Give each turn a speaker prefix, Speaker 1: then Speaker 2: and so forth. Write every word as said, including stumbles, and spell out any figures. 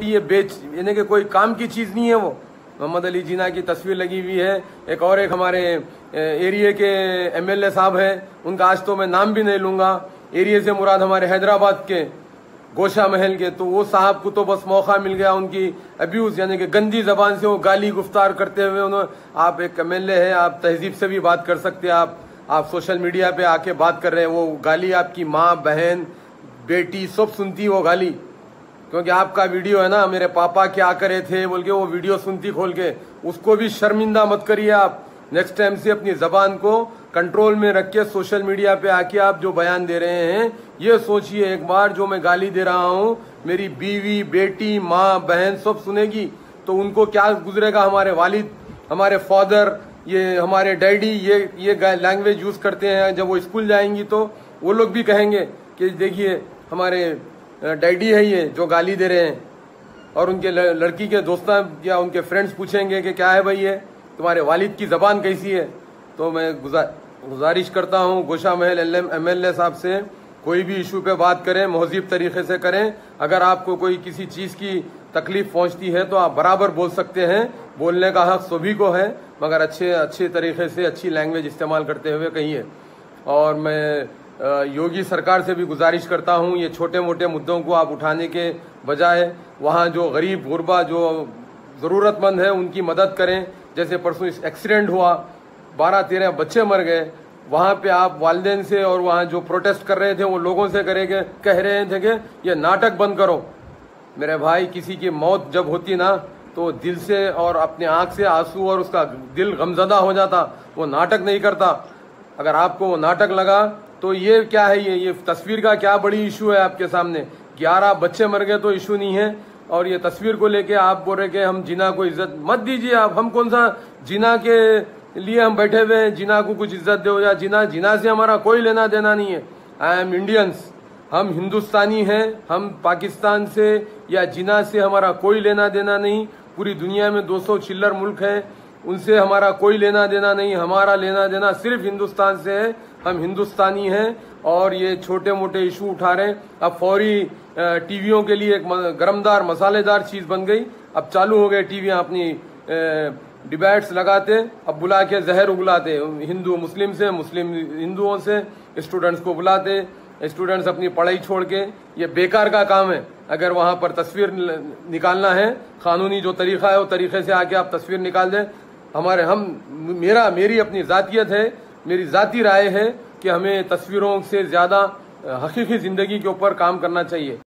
Speaker 1: ये बेच यानी कि कोई काम की चीज नहीं है। वो मोहम्मद अली जिन्ना की तस्वीर लगी हुई है। एक और एक हमारे एरिया के एमएलए साहब हैं, उनका आज तो मैं नाम भी नहीं लूंगा। एरिया से मुराद हमारे हैदराबाद के गोशामहल के, तो वो साहब को तो बस मौका मिल गया उनकी अब्यूज यानी कि गंदी जबान से वो गाली गुफ्तार करते हुए। उन्होंने, आप एक एमएलए है, आप तहजीब से भी बात कर सकते हैं, आप आप सोशल मीडिया पे आके बात कर रहे हैं। वो गाली आपकी माँ, बहन, बेटी सब सुनती वो गाली, क्योंकि आपका वीडियो है ना, मेरे पापा क्या करे थे बोल के वो वीडियो सुनती खोल के। उसको भी शर्मिंदा मत करिए आप। नेक्स्ट टाइम से अपनी जबान को कंट्रोल में रख के सोशल मीडिया पे आके आप जो बयान दे रहे हैं, ये सोचिए एक बार, जो मैं गाली दे रहा हूँ मेरी बीवी, बेटी, माँ, बहन सब सुनेगी तो उनको क्या गुजरेगा। हमारे वालिद, हमारे फादर, ये हमारे डैडी ये ये लैंग्वेज यूज करते हैं। जब वो स्कूल जाएंगी तो वो लोग भी कहेंगे कि देखिए हमारे डैडी है ये जो गाली दे रहे हैं। और उनके लड़की के दोस्तां या उनके फ्रेंड्स पूछेंगे कि क्या है भाई ये तुम्हारे वालिद की जबान कैसी है। तो मैं गुजारिश करता हूँ गोशामहल एमएलए साहब से, कोई भी इशू पे बात करें महज़ीब तरीके से करें। अगर आपको कोई किसी चीज़ की तकलीफ पहुंचती है तो आप बराबर बोल सकते हैं, बोलने का हक सभी को है, मगर अच्छे अच्छे तरीके से अच्छी लैंग्वेज इस्तेमाल करते हुए कहिए। और मैं योगी सरकार से भी गुजारिश करता हूं, ये छोटे मोटे मुद्दों को आप उठाने के बजाय वहां जो गरीब गुरबा जो ज़रूरतमंद है उनकी मदद करें। जैसे परसों इस एक्सीडेंट हुआ, बारह तेरह बच्चे मर गए, वहां पे आप वालिदैन से और वहां जो प्रोटेस्ट कर रहे थे वो लोगों से करेंगे कह रहे थे कि ये नाटक बंद करो। मेरे भाई, किसी की मौत जब होती ना तो दिल से और अपने आंख से आंसू और उसका दिल गमजदा हो जाता, वो नाटक नहीं करता। अगर आपको वो नाटक लगा तो ये क्या है, ये ये तस्वीर का क्या बड़ी इशू है आपके सामने। ग्यारह बच्चे मर गए तो इशू नहीं है, और ये तस्वीर को लेके आप बोल रहे कि हम जिना को इज्जत मत दीजिए। आप, हम कौन सा जिना के लिए हम बैठे हुए हैं, जिना को कुछ इज्जत दो या जिना जिना से हमारा कोई लेना देना नहीं है। आई एम इंडियंस, हम हिंदुस्तानी हैं, हम पाकिस्तान से या जिना से हमारा कोई लेना देना नहीं। पूरी दुनिया में दो सौ चिल्लर मुल्क हैं, उनसे हमारा कोई लेना देना नहीं। हमारा लेना देना सिर्फ हिंदुस्तान से है, हम हिंदुस्तानी हैं। और ये छोटे मोटे इशू उठा रहे हैं। अब फौरी टीवियों के लिए एक गरमदार मसालेदार चीज बन गई। अब चालू हो गए टीवियां अपनी डिबेट्स लगाते, अब बुला के जहर उगलाते, हिंदू मुस्लिम से, मुस्लिम हिंदुओं से, स्टूडेंट्स को बुलाते, स्टूडेंट्स अपनी पढ़ाई छोड़ के। ये बेकार का काम है। अगर वहां पर तस्वीर निकालना है, कानूनी जो तरीका है वो तरीके से आके आप तस्वीर निकाल दें। हमारे हम मेरा मेरी अपनी जातियत है, मेरी जाती राय है कि हमें तस्वीरों से ज्यादा हकीकी जिंदगी के ऊपर काम करना चाहिए।